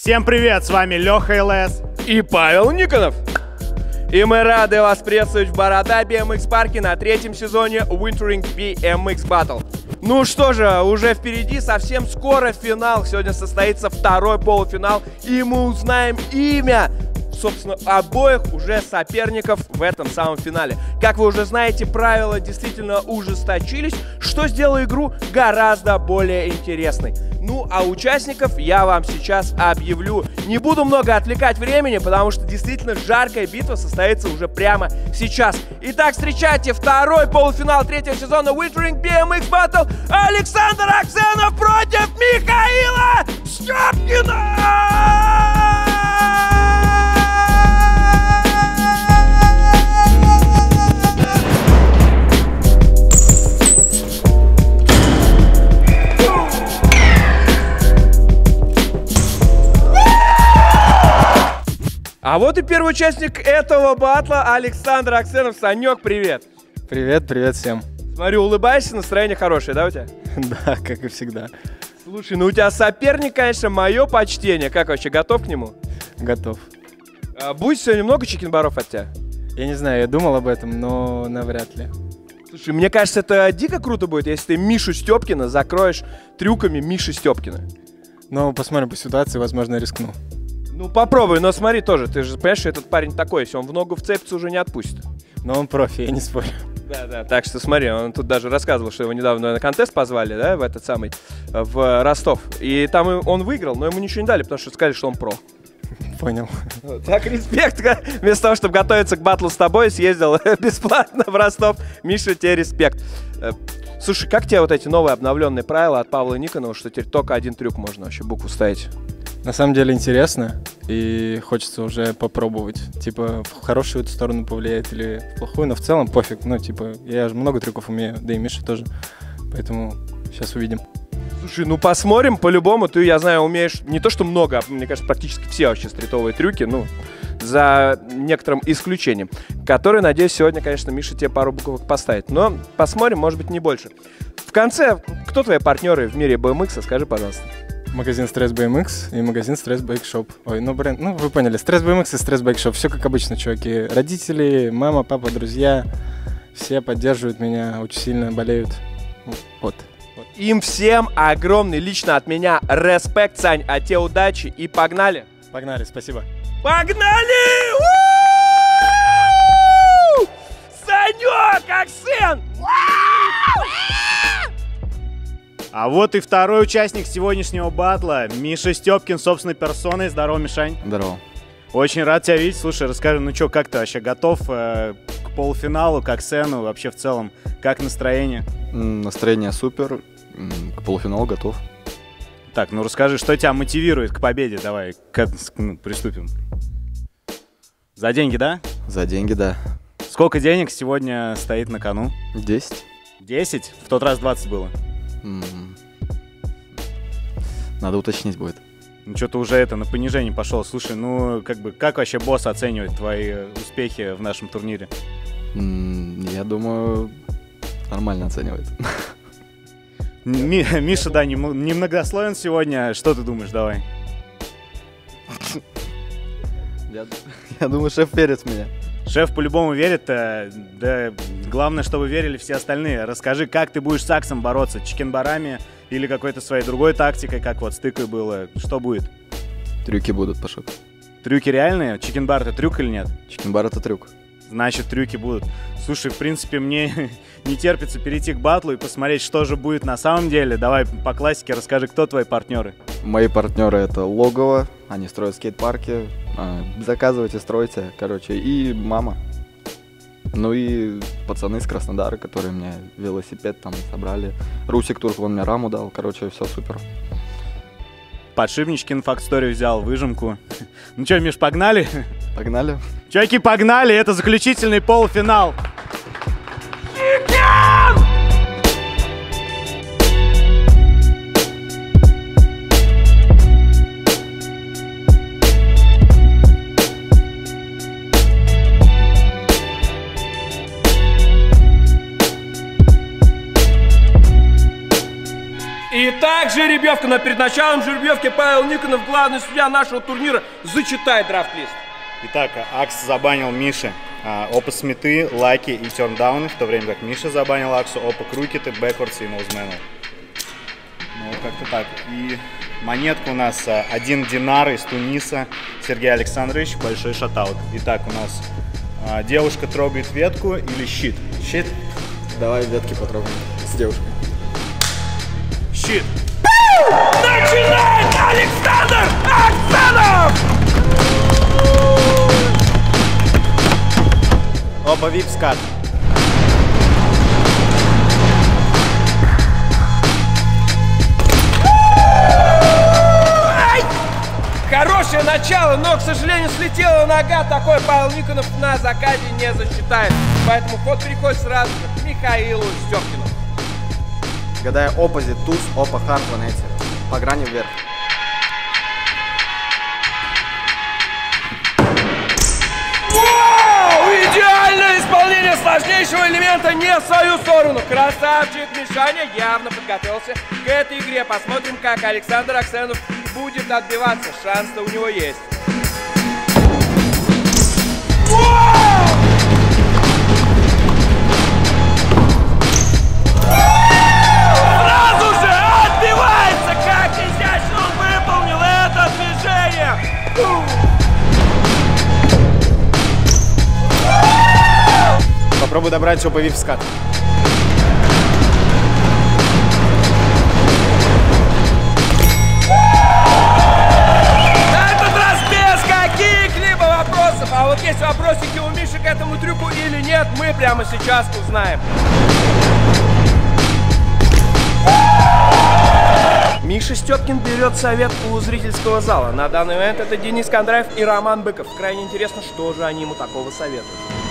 Всем привет, с вами Леха ЛС и Павел Никонов. И мы рады вас приветствовать в Борода BMX парке на третьем сезоне Wintering BMX Battle. Ну что же, уже впереди, совсем скоро финал. Сегодня состоится второй полуфинал, и мы узнаем имя, собственно, обоих уже соперников в этом самом финале. Как вы уже знаете, правила действительно ужесточились, что сделало игру гораздо более интересной. Ну, а участников я вам сейчас объявлю. Не буду много отвлекать времени, потому что действительно жаркая битва состоится уже прямо сейчас. Итак, встречайте второй полуфинал третьего сезона Wintering BMX Battle. Александр Аксенов против Михаила Степкина! А вот и первый участник этого батла, Александр Аксенов. Санек, привет. Привет, привет всем. Смотрю, улыбаешься, настроение хорошее, да, у тебя? Да, как и всегда. Слушай, ну у тебя соперник, конечно, мое почтение. Как вообще, готов к нему? Готов. Будет сегодня много чикенбаров от тебя? Я не знаю, я думал об этом, но навряд ли. Слушай, мне кажется, это дико круто будет, если ты Мишу Степкина закроешь трюками Миши Степкина. Но посмотрим по ситуации, возможно, рискну. Ну попробуй, но смотри тоже, ты же понимаешь, что этот парень такой, если он в ногу вцепится, уже не отпустит. Но он профи, я не спорю. Да, так что смотри, он тут даже рассказывал, что его недавно на контест позвали, да, в этот самый, в Ростов. И там он выиграл, но ему ничего не дали, потому что сказали, что он про. Понял. Так, респект. Вместо того, чтобы готовиться к батлу с тобой, съездил бесплатно в Ростов. Миша, тебе респект. Слушай, как тебе вот эти новые обновленные правила от Павла Никонова, что теперь только один трюк можно вообще букву ставить? На самом деле интересно, и хочется уже попробовать. Типа, в хорошую эту сторону повлияет или в плохую, но в целом пофиг. Ну, типа, я же много трюков умею, да и Миша тоже. Поэтому сейчас увидим. Слушай, ну посмотрим, по-любому. Ты, я знаю, умеешь не то что много, а, мне кажется, практически все вообще стритовые трюки, ну, за некоторым исключением, которые, надеюсь, сегодня, конечно, Миша тебе пару буквок поставит. Но посмотрим, может быть, не больше. В конце, кто твои партнеры в мире BMX, скажи, пожалуйста. Магазин Stress BMX и магазин Stress Bike Shop. Ой, ну бренд, ну вы поняли, Stress BMX и Stress Bike Shop. Все как обычно, чуваки. Родители, мама, папа, друзья, все поддерживают меня, очень сильно болеют. Вот. Им всем огромный лично от меня респект, Сань, а те удачи и погнали. Погнали, спасибо. Погнали! Санек, Аксен! А вот и второй участник сегодняшнего батла, Миша Степкин собственной персоной. Здорово, Мишань. Здорово. Очень рад тебя видеть. Слушай, расскажи, ну что, как ты вообще готов к полуфиналу, к Аксену, вообще в целом? Как настроение? Настроение супер, к полуфиналу готов. Так, ну расскажи, что тебя мотивирует к победе? Давай, приступим. За деньги, да? За деньги, да. Сколько денег сегодня стоит на кону? 10. 10? В тот раз 20 было. Надо уточнить будет. Ну что-то уже это на понижение пошел. Слушай, ну как вообще босс оценивает твои успехи в нашем турнире? Я думаю, нормально оценивает. Миша, да, немногословен сегодня. Что ты думаешь, давай? Я думаю, шеф верит в меня. Шеф по-любому верит, да главное, чтобы верили все остальные. Расскажи, как ты будешь с Аксом бороться? Чикенбарами или какой-то своей другой тактикой, как вот с тыкой было? Что будет? Трюки будут, Пашок. Трюки реальные? Чикенбар это трюк или нет? Чикенбар это трюк. Значит, трюки будут. Слушай, в принципе, мне не терпится перейти к батлу и посмотреть, что же будет на самом деле. Давай по классике расскажи, кто твои партнеры? Мои партнеры это Логово, они строят скейт-парки. Заказывайте, стройте, короче, и мама. Ну и пацаны из Краснодара, которые мне велосипед там собрали. Русик Турк, он мне раму дал, короче, все супер. Подшипничкин факт-стори взял, выжимку. Ну что, Миш, погнали? Погнали. Чуваки, погнали! Это заключительный полуфинал. Итак, жеребьевка, но перед началом жеребьевки Павел Никонов, главный судья нашего турнира, зачитает драфт-лист. Итак, Акс забанил Мише опа смиты, лаки и терндауны, в то время как Миша забанил Аксу опа крукеты, бэквордсы и ноузмены. Ну, как-то так. И монетка у нас 1 динар из Туниса, Сергей Александрович, большой шатаут. Итак, у нас девушка трогает ветку или щит? Щит. Давай ветки потрогаем с девушкой. Щит. Начинает Александр Аксенов! Опа вип скат. Хорошее начало, но, к сожалению, слетела нога. Такой Павел Никонов на закате не засчитает. Поэтому ход переходит сразу же к Михаилу Степкину. Гадаю оппозит, туз, опа хард в анете. По грани вверх. Вау! Идеальное исполнение сложнейшего элемента не в свою сторону. Красавчик Мишаня явно подготовился к этой игре. Посмотрим, как Александр Аксенов будет отбиваться. Шанс-то у него есть. Сразу же отбивается! Как изящно он выполнил это движение! Попробуй добрать опа вип скат. А вот есть вопросики у Миши к этому трюку или нет, мы прямо сейчас узнаем. Миша Степкин берет совет у зрительского зала. На данный момент это Денис Кондраев и Роман Быков. Крайне интересно, что же они ему такого советуют.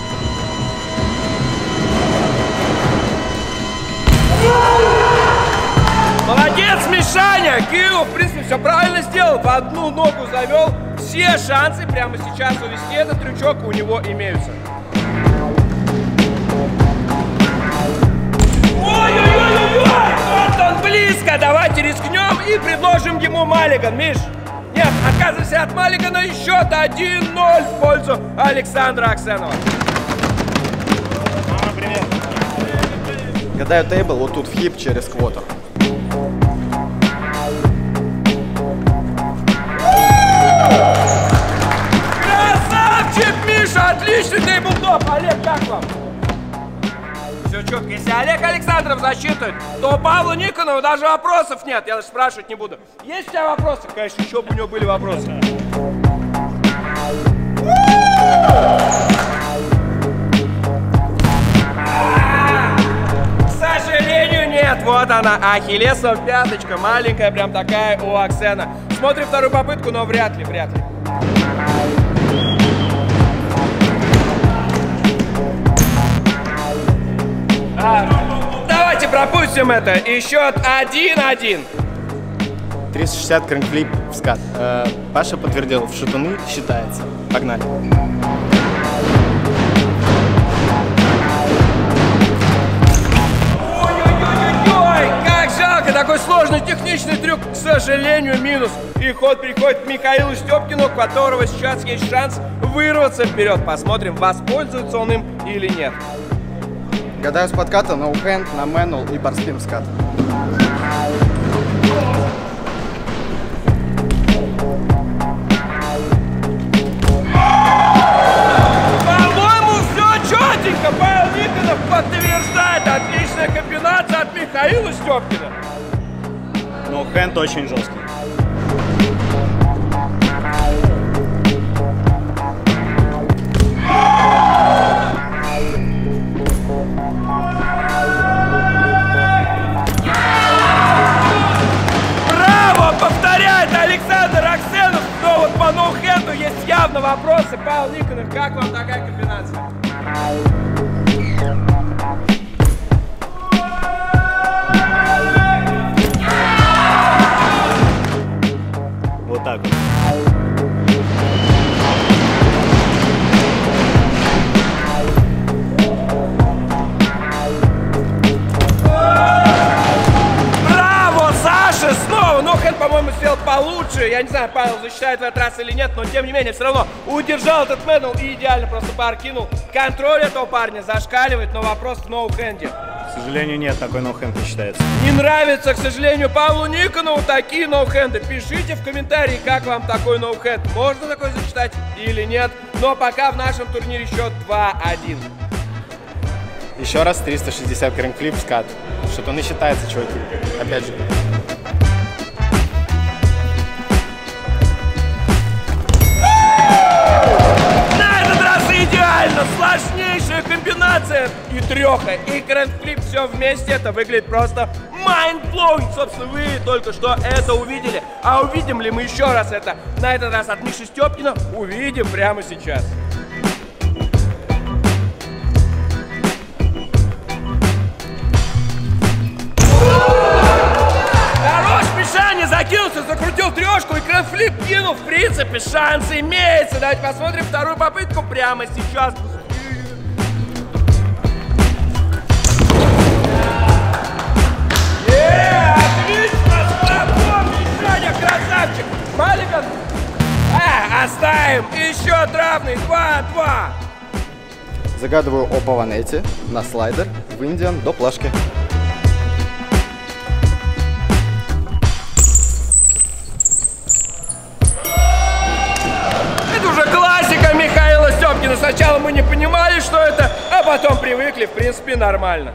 Молодец, Мишаня! Кирилл, в принципе, все правильно сделал. В одну ногу завел. Все шансы прямо сейчас увести этот трючок у него имеются. Ой-ой-ой-ой! Вот он близко! Давайте рискнем и предложим ему маллиган. Миш, нет, отказывайся от маллигана и счет 1-0 в пользу Александра Аксенова. Мама, привет! Гадаю тейбл вот тут в хип через квотер. Миша, отличный тейблтоп! Олег, как вам? Все четко. Если Олег Александров засчитывает, то у Павла Никонова даже вопросов нет. Я даже спрашивать не буду. Есть у тебя вопросы? Конечно, еще бы у него были вопросы. К сожалению, нет. Вот она, ахиллесова пяточка. Маленькая, прям такая у Аксена. Смотрим вторую попытку, но вряд ли. Давайте пропустим это. И счет 1-1. 360 крэнкфлип в скат. Паша подтвердил, в шатуны считается. Погнали. Ой-ой-ой-ой! Как жалко, такой сложный техничный трюк, к сожалению, минус. И ход переходит к Михаилу Степкину, у которого сейчас есть шанс вырваться вперед. Посмотрим, воспользуется он им или нет. Гадаю с подката ноу-хенд на мэнул и барспин в скат. По-моему, все четенько. Павел Никонов подтверждает. Отличная комбинация от Михаила Степкина. Ну, хенд очень жесткий. Александр Аксенов, но вот по ноу-хенду есть явно вопросы. Павел Никонов, как вам такая комбинация? Вот так вот. лучше. Я не знаю, Павел засчитает в этот раз или нет, но тем не менее, все равно удержал этот медал и идеально просто бар кинул. Контроль этого парня зашкаливает, но вопрос в ноу-хенде. К сожалению, нет, такой ноу-хенд не считается. Не нравится, к сожалению, Павлу Никонову такие ноу-хенды. Пишите в комментарии, как вам такой ноу-хенд. Можно такой засчитать или нет. Но пока в нашем турнире счет 2-1. Еще раз 360 крэнкфлип скат. Что-то он не считается, чуваки. Опять же. На этот раз идеально! Сложнейшая комбинация. И треха, и крэнкфлип, все вместе. Это выглядит просто mind-blowing. Собственно, вы только что это увидели. А увидим ли мы еще раз это? На этот раз от Миши Степкина увидим прямо сейчас. Мишаня закинулся, закрутил трешку и крэнкфлип кинул. В принципе, шанс имеется. Давайте посмотрим вторую попытку прямо сейчас. Отлично! Слабо, Мишаня, красавчик! Маллиган! Оставим! И счет равный 2-2. Загадываю о Паванете на слайдер в Индиан до плашки. Михаила Степкина. Сначала мы не понимали, что это, а потом привыкли, в принципе, нормально.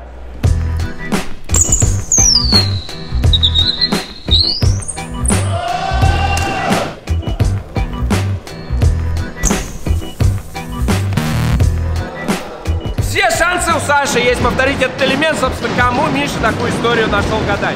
Все шансы у Саши есть повторить этот элемент. Собственно, кому Миша такую историю нашел гадать?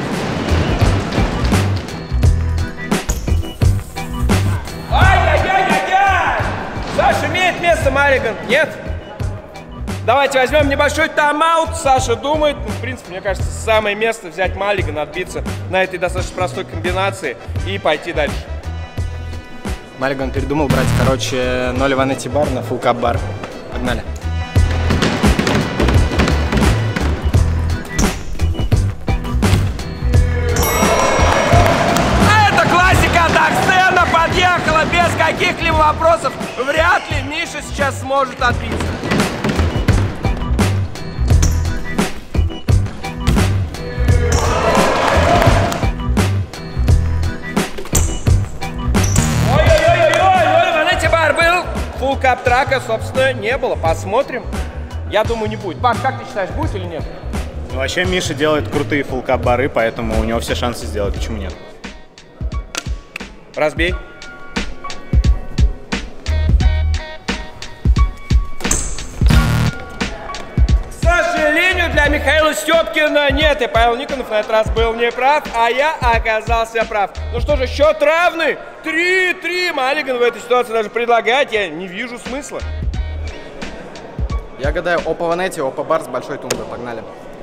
Саша имеет место, Маллиган? Нет? Давайте возьмем небольшой тайм-аут. Саша думает. В принципе, мне кажется, самое место взять Маллиган, отбиться на этой достаточно простой комбинации и пойти дальше. Маллиган передумал брать, короче, 0 ванетти бар на фулл-кап бар. Погнали. Подъехала без каких-либо вопросов. Вряд ли Миша сейчас сможет отбиться. Ой-ой-ой-ой, ванетти бар был. Фулл-кап трака, собственно, не было. Посмотрим. Я думаю, не будет. Паш, как ты считаешь, будет или нет? Ну, вообще, Миша делает крутые фулл-кап бары, поэтому у него все шансы сделать. Почему нет? Разбей. К сожалению, для Михаила Степкина нет, и Павел Никонов на этот раз был не прав, а я оказался прав. Ну что же, счет равный. 3-3. Маллиган в этой ситуации даже предлагать я не вижу смысла. Я гадаю о Паванете, о бар с большой тумбой. Погнали.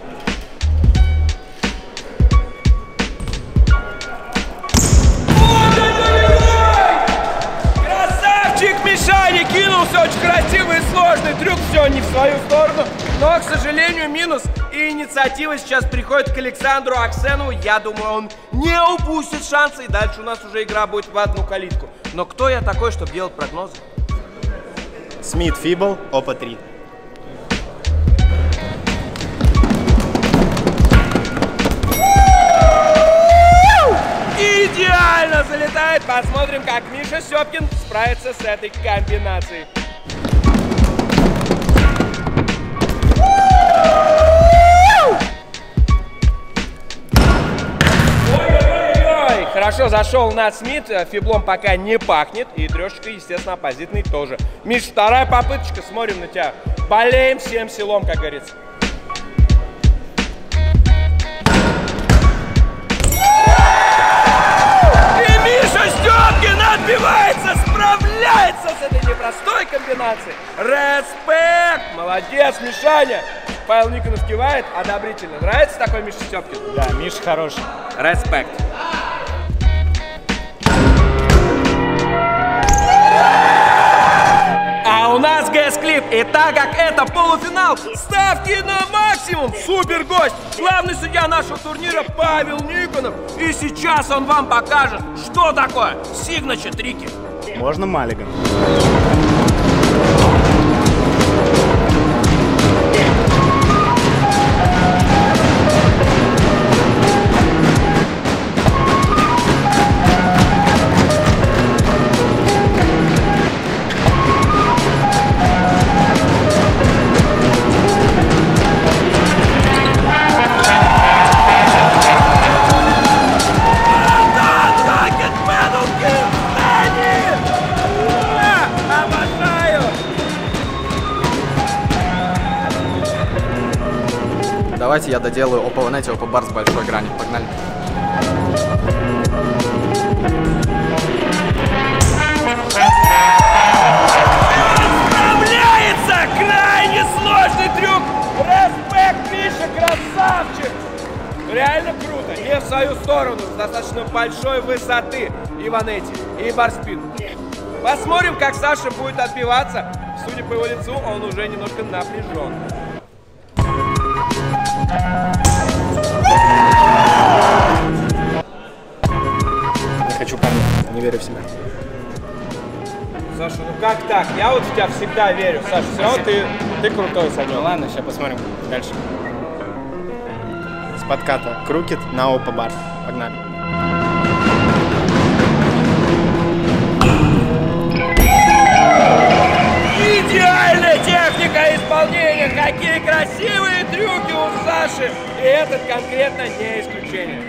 Мишаня кинулся, очень красивый и сложный трюк, все не в свою сторону, но, к сожалению, минус. И инициатива сейчас приходит к Александру Аксенову. Я думаю, он не упустит шансы, и дальше у нас уже игра будет в одну калитку. Но кто я такой, чтобы делать прогнозы? Смит Фибл, опа 3. Идеально залетает. Посмотрим, как Миша Степкин справится с этой комбинацией. Ой-ой-ой! Хорошо зашел на Смит. Фиблом пока не пахнет. И трешечка, естественно, оппозитный тоже. Миш, вторая попыточка. Смотрим на тебя. Болеем всем селом, как говорится. Степкин отбивается, справляется с этой непростой комбинацией. Респект! Молодец, Мишаня! Павел Никонов кивает одобрительно. Нравится такой Миша Степкин? Да, Миша хороший. Респект. А у нас ГС-клип. И так как это это полуфинал. Ставки на максимум. Супер гость. Главный судья нашего турнира Павел Никонов. И сейчас он вам покажет, что такое signature трики. Можно маллиган. Давайте я доделаю опа ванете, опа бар с большой грани. Погнали. Справляется! Крайне сложный трюк! Респект, Миша, красавчик! Реально круто! Не в свою сторону, с достаточно большой высоты и ванете, и барспин. Посмотрим, как Саша будет отбиваться. Судя по его лицу, он уже немножко напряжен. Не хочу, парни, не верю в себя. Саша, ну как так? Я вот в тебя всегда верю. Саша, все равно ты крутой, Санек. Ну ладно, сейчас посмотрим дальше. С подката крукет на опа бар. Погнали. Идеальная техника исполнения! Какие красивые трюки у Саши! И этот конкретно не исключение.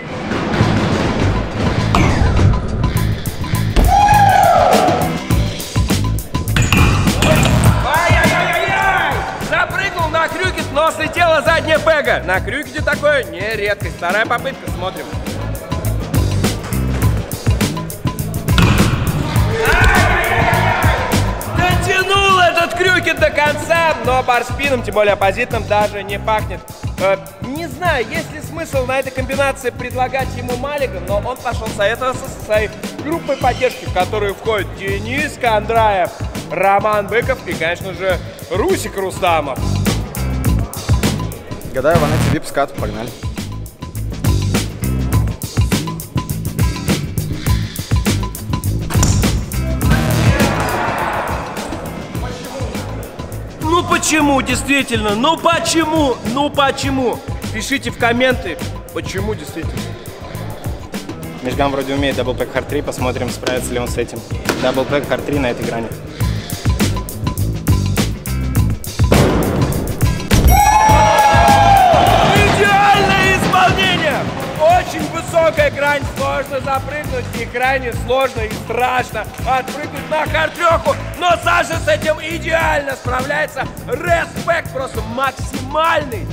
Ай-яй-яй-яй! Запрыгнул на крюкет, но слетела задняя пега. На крюкете такое не редкость. Вторая попытка, смотрим. Дотянул этот крюкет до конца, но барспином, тем более оппозитным, даже не пахнет. Не знаю, есть ли смысл на этой комбинации предлагать ему маллиган, но он пошел советоваться со своей группой поддержки, в которую входят Денис Кондраев, Роман Быков и, конечно же, Русик Рустамов. Гадаю ванете вип скат, погнали. Ну почему, действительно? Ну почему? Ну почему? Пишите в комменты, почему действительно. Мишган вроде умеет даблпэк хард 3, посмотрим, справится ли он с этим. Даблпэк хард 3 на этой грани. Идеальное исполнение! Очень высокая грань, сложно запрыгнуть и крайне сложно и страшно отпрыгнуть на хард-трёху, но Саша с этим идеально справляется. Респект просто максимальный!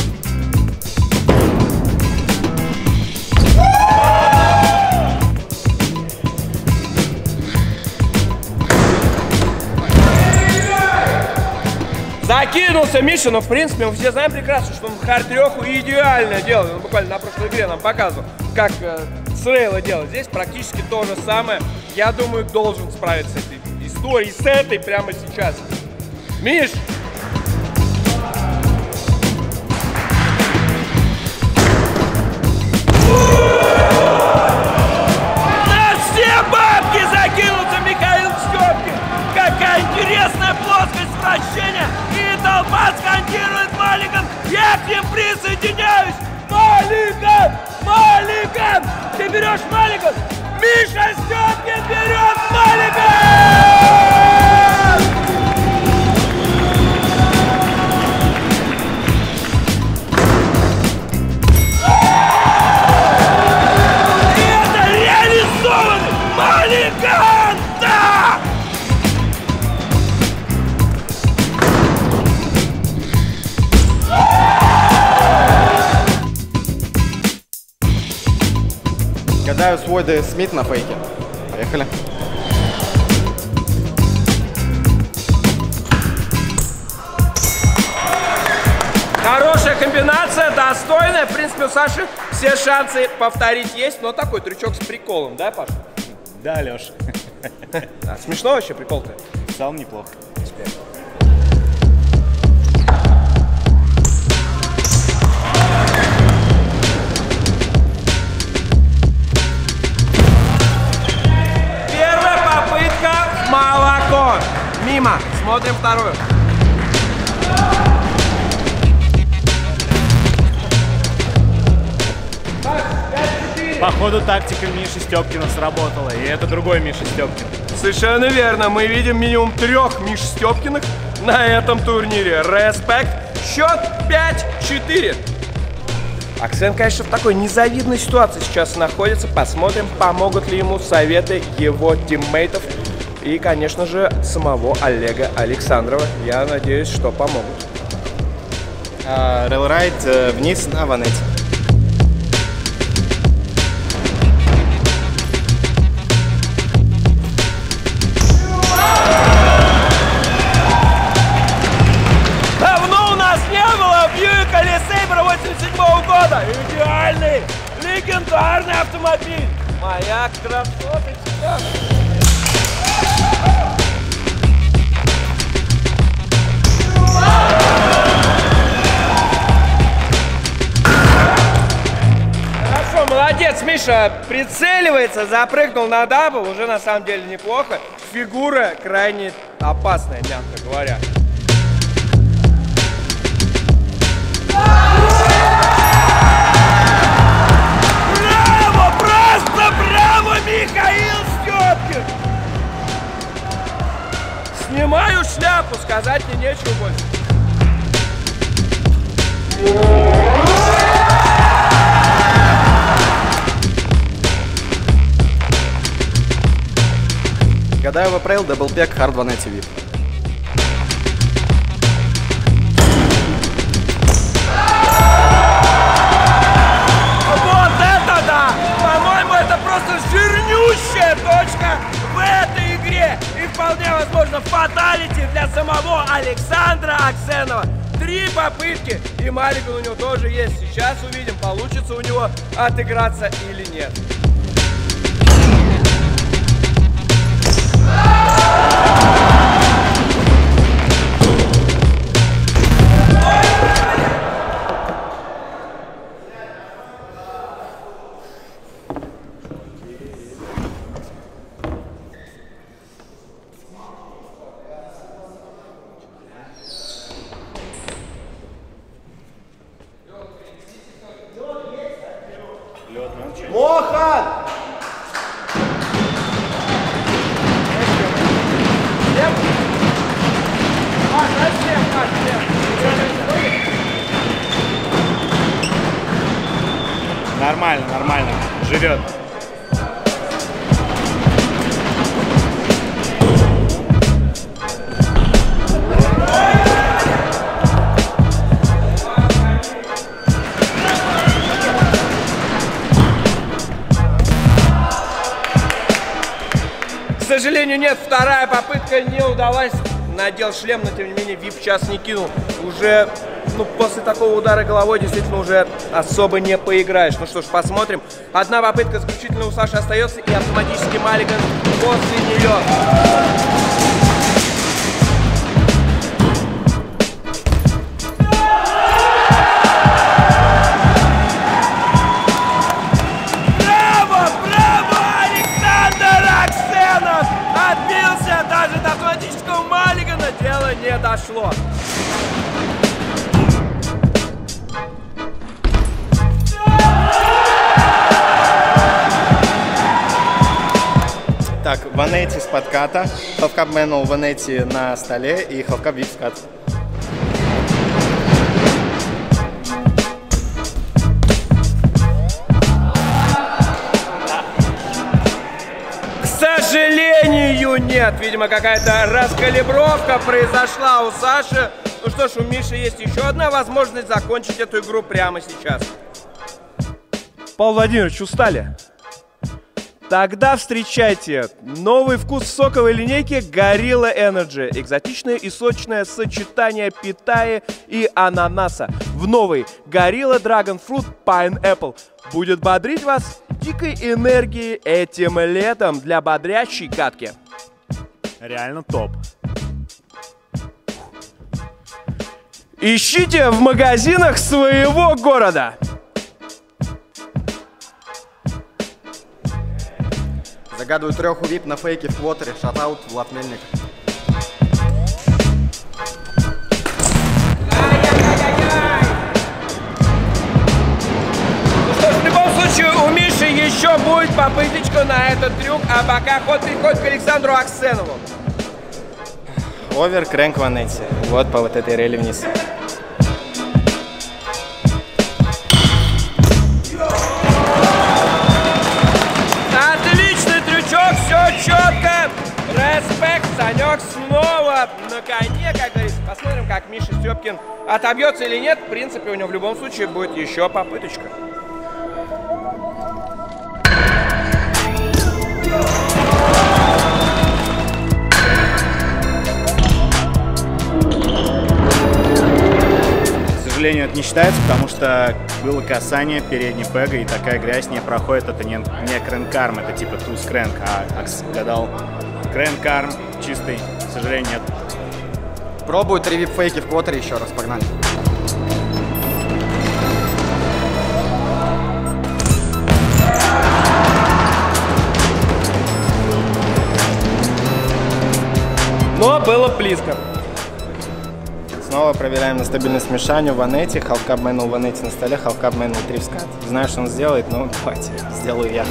Закинулся Миша, но в принципе мы все знаем прекрасно, что он хард-трёху идеально делает. Он буквально на прошлой игре нам показывал, как с рейла делать. Здесь практически то же самое. Я думаю, должен справиться с этой историей, с этой прямо сейчас. Миш! На все бабки закинулся Михаил Стёпкин! Какая интересная плоскость вращения! И толпа скандирует маллиган! Я к ним присоединяюсь! Маллиган! Маллиган! Ты берешь маллиган? Миша Стёпкин берет маллиган! И это реализованный маллиган! Да! Гадаю свой ДС Смит на фейке. Поехали. Хорошая комбинация, достойная. В принципе, у Саши все шансы повторить есть, но такой трючок с приколом, да, Паша? Да, Леша. Смешно вообще прикол-то? Стал неплохо. Мимо. Смотрим вторую. Походу тактика Миши Степкина сработала, и это другой Миша Степкин. Совершенно верно. Мы видим минимум 3 Миш Степкиных на этом турнире. Респект. Счет 5-4. Аксен, конечно, в такой незавидной ситуации сейчас находится. Посмотрим, помогут ли ему советы его тиммейтов и, конечно же, самого Олега Александрова. Я надеюсь, что помогут. Релрайд вниз на ванете. Давно у нас не было Бьюика Лесейбера 87-го года. Идеальный, легендарный автомобиль. Моя красоточка. Хорошо, молодец, Миша. Прицеливается, запрыгнул на дабл. Уже на самом деле неплохо. Фигура крайне опасная, мягко говоря. Браво! Просто браво, Михаил Степкин! Снимаю шляпу, сказать мне нечего больше. Гадаю в апрель, даблпек, хард ванете вип. Вот это да! По-моему, это просто жирнющая точка в этой игре. И вполне возможно фаталити для самого Александра Аксенова. 3 попытки, и Маллиган у него тоже есть. Сейчас увидим, получится у него отыграться или нет. Мохан! Нормально, нормально. Живет. К сожалению, нет, вторая попытка не удалась. Надел шлем, но тем не менее вип час не кинул. Уже, после такого удара головой действительно уже особо не поиграешь. Ну что ж, посмотрим. Одна попытка исключительно у Саши остается, и автоматически Маллиган после нее. Даже до автоматического Маллигана дело не дошло. Так, ванетти с подката, халфкап мэнул ванетти на столе и халфкап вип скат. К сожалению, нет. Видимо, какая-то раскалибровка произошла у Саши. Ну что ж, у Миши есть еще одна возможность закончить эту игру прямо сейчас. Павел Владимирович, устали? Тогда встречайте новый вкус соковой линейки Gorilla Energy. Экзотичное и сочное сочетание питаи и ананаса. В новый Gorilla Dragon Fruit Pineapple будет бодрить вас дикой энергией этим летом для бодрящей катки. Реально топ. Ищите в магазинах своего города. Загадываю 3 вип на фейке в квотере. Шатаут, Влад Мельник. еще будет попыточка на этот трюк, а пока ход переходит к Александру Аксенову. Овер, крэнк, 180. Вот по вот этой рейли вниз. Отличный трючок, все четко. Респект, Санек снова на коне, как говорится. Посмотрим, как Миша Степкин отобьется или нет. В принципе, у него в любом случае будет еще попыточка. К сожалению, это не считается, потому что было касание передней пега, и такая грязь не проходит. Это не крэнк-арм, это типа туз-крэнк, а Акс гадал крэнк-арм чистый. К сожалению, нет. Пробуют 3 вип-фейки в квотере еще раз, погнали. Но было близко. Снова проверяем на стабильность мешанию. 180, халфкап мэнл 180 на столе, халфкап мэнл 3 в скат. Знаю, что он сделает, но давайте, сделаю я.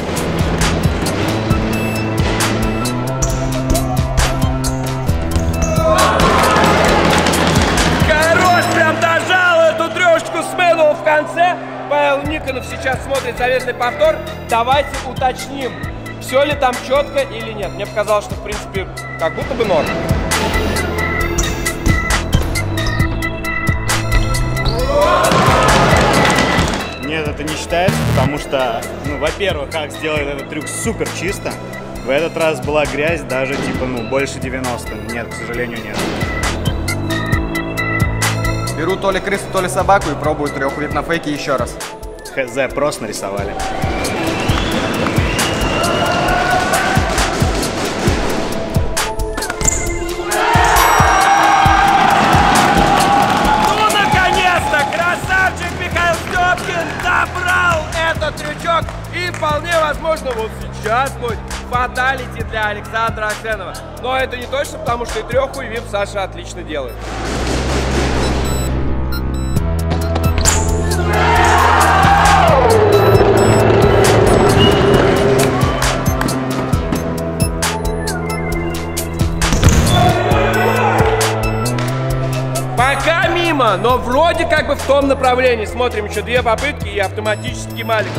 Хорош, прям дожал эту трешечку с Мэнл в конце. Павел Никонов сейчас смотрит заветный повтор. Давайте уточним, все ли там четко или нет. Мне показалось, что в принципе как будто бы норм. Нет, это не считается, потому что, ну, во-первых, Акс делает этот трюк супер чисто. В этот раз была грязь даже, типа, ну, больше 90. Нет, к сожалению, нет. Беру то ли крысу, то ли собаку и пробую 3 вип на фейке еще раз. ХЗ, просто нарисовали. Забрал этот трючок, и вполне возможно вот сейчас будет фаталити для Александра Аксенова. Но это не точно, потому что и треху, и вип Саша отлично делает. Пока мимо, но вроде как бы в том направлении. Смотрим еще 2 попытки и автоматически Малик.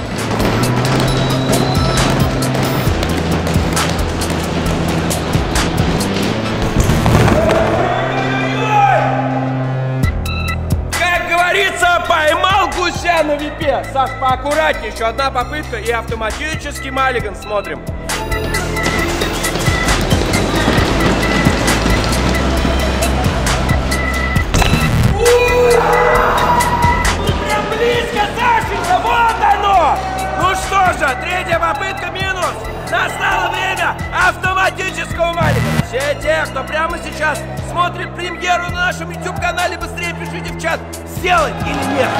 Как говорится, поймал гуся на випе. Саш, поаккуратнее. Еще 1 попытка и автоматически Маллиган. Смотрим. Прям близко, Сашенька, вот оно! Ну что же, 3-я попытка минус. Настало время автоматического Малика. Все те, кто прямо сейчас смотрит премьеру на нашем YouTube-канале, быстрее пишите в чат, сделать или нет.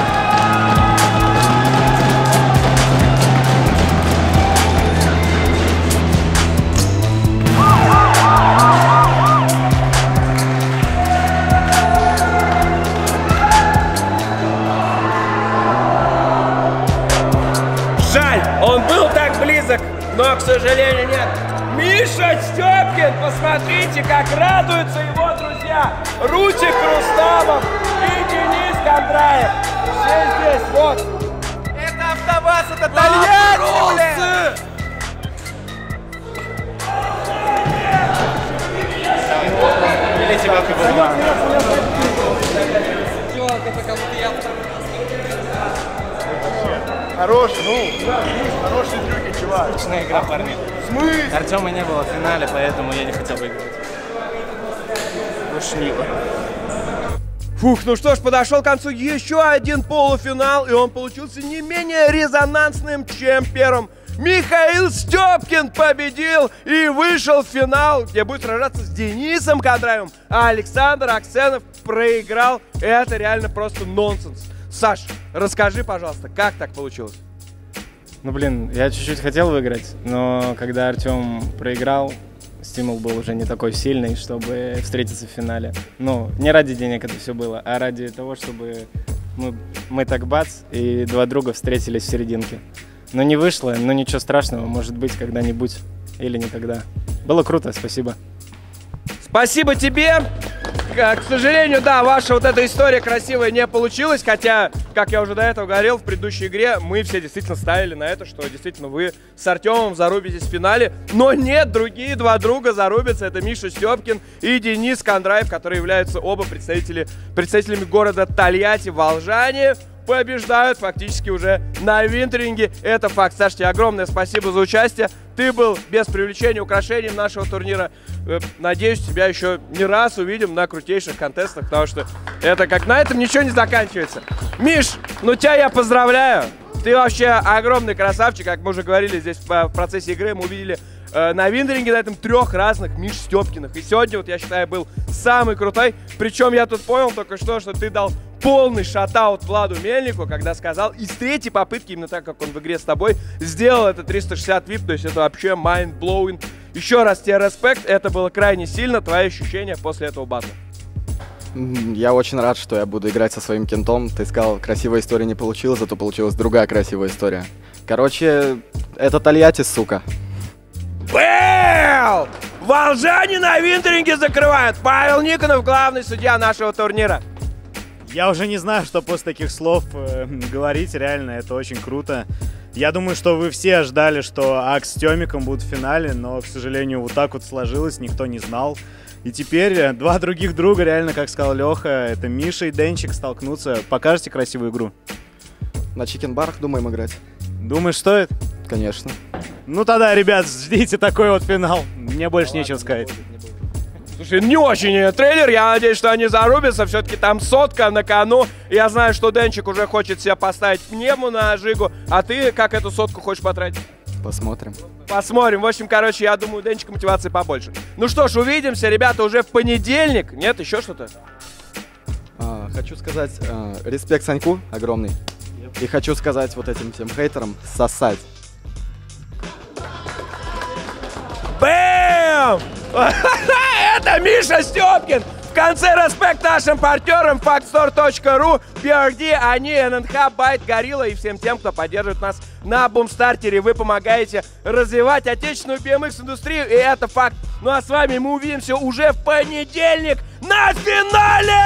Жаль, он был так близок, но, к сожалению, нет. Миша Степкин, посмотрите, как радуются его друзья. Рутик Рустамов и Денис Кондраев. Все здесь, вот. Это АвтоВАЗ, это Тольятти, блин! Или тебя Хороший, хорошие трюки, чувак. Скучная игра, парни. В смысле? Артема не было в финале, поэтому я не хотел выигрывать. Душнило. Фух, ну что ж, подошел к концу еще один полуфинал, и он получился не менее резонансным, чем первым. Михаил Степкин победил и вышел в финал, где будет сражаться с Денисом Кондраевым, а Александр Аксенов проиграл. Это реально просто нонсенс. Саш, расскажи, пожалуйста, как так получилось? Ну, блин, я чуть-чуть хотел выиграть, но когда Артем проиграл, стимул был уже не такой сильный, чтобы встретиться в финале. Ну, не ради денег это все было, а ради того, чтобы мы так бац, и 2 друга встретились в серединке. но не вышло, но ничего страшного, может быть, когда-нибудь или никогда. Было круто, спасибо. Спасибо тебе. К сожалению, да, ваша вот эта история красивая не получилась, хотя, как я уже до этого говорил, в предыдущей игре мы все действительно ставили на это, что действительно вы с Артемом зарубитесь в финале, но нет, другие два друга зарубятся, это Миша Степкин и Денис Кондраев, которые являются оба представителями города Тольятти, волжане, побеждают фактически уже на винтеринге. Это факт. Саш, тебе огромное спасибо за участие. Ты был без привлечения украшением нашего турнира. Надеюсь, тебя еще не раз увидим на крутейших контестах, потому что это как на этом ничего не заканчивается. Миш, ну тебя я поздравляю. Ты вообще огромный красавчик, как мы уже говорили здесь в процессе игры, мы увидели на винтеринге на этом 3 разных Миш Степкиных. И сегодня, вот я считаю, был самый крутой. Причем я тут понял только что ты дал полный шатаут Владу Мельнику, когда сказал, и с 3-й попытки, именно так, как он в игре с тобой, сделал это 360 VIP, то есть это вообще mind-blowing. Еще раз тебе респект, это было крайне сильно, твои ощущения после этого батла. Я очень рад, что я буду играть со своим кентом. Ты сказал, красивая история не получилась, зато получилась другая красивая история. Короче, это Тольятти, сука. Бэл! Волжане на винтеринге закрывают. Павел Никонов, главный судья нашего турнира. Я уже не знаю, что после таких слов говорить, реально, это очень круто. Я думаю, что вы все ждали, что Акс с Тёмиком будут в финале, но, к сожалению, вот так вот сложилось, никто не знал. И теперь два других друга, реально, как сказал Леха, это Миша и Денчик, столкнутся. Покажете красивую игру? На чикен-барах думаем играть? Думаешь, стоит? Конечно. Ну тогда, ребят, ждите такой вот финал. Мне больше нечего сказать. Слушай, не очень трейлер, я надеюсь, что они зарубятся, все-таки там 100 на кону. Я знаю, что Денчик уже хочет себе поставить пневму на Жигу, а ты как эту 100 хочешь потратить? Посмотрим. Посмотрим. В общем, короче, я думаю, у Денчика мотивации побольше. Ну что ж, увидимся, ребята, уже в понедельник. Нет, еще что-то? Хочу сказать респект Саньку огромный. И хочу сказать вот этим всем хейтерам сосать. Бэм! Это Миша Степкин! В конце респект нашим партнерам factstore.ru, BRD, они, ННХ, Байт, Горилла и всем тем, кто поддерживает нас на Бумстартере. Вы помогаете развивать отечественную BMX-индустрию, и это факт. Ну а с вами мы увидимся уже в понедельник на финале!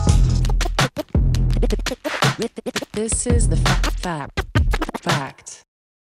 This is the fact.